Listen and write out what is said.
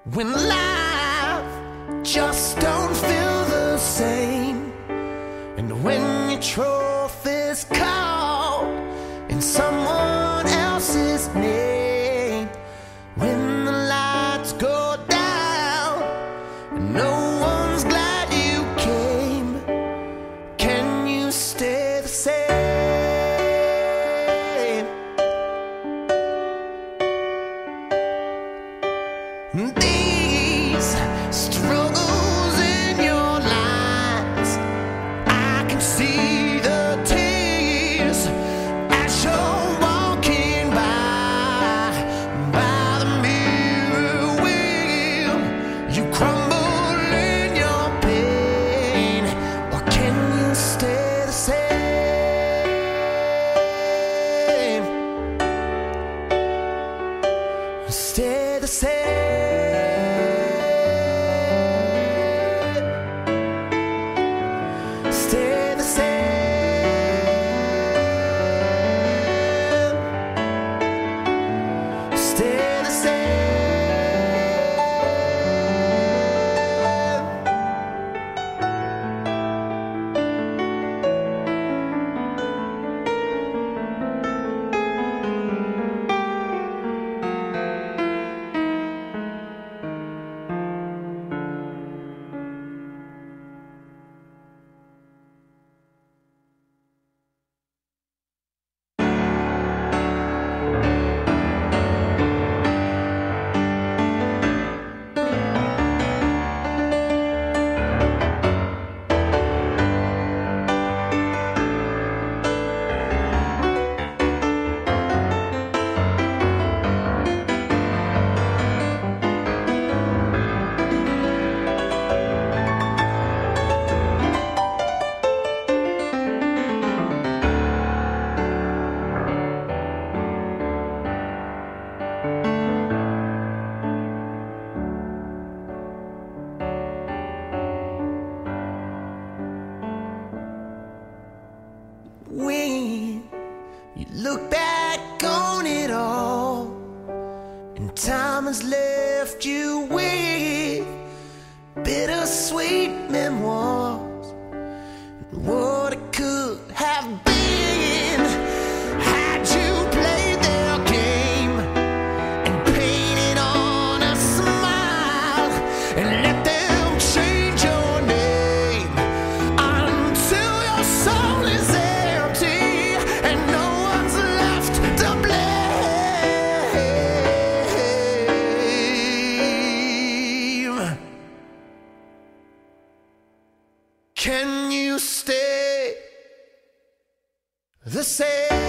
when life just don't feel the same, and when your trophy's called in someone else's name, when the lights go down and no one's glad you came, can you stay the same? These struggles in your lines, I can see the tears as you're walking by the mirror wheel. You crumble in your pain, or can you stay the same? Stay the same. Stay the same. Stay the same. When you look back on it all, and time has left you with bittersweet memoirs, and what it could have been had you played their game and painted on a smile and let them change your name until your soul is empty and no one's left to blame. Can you stay the same?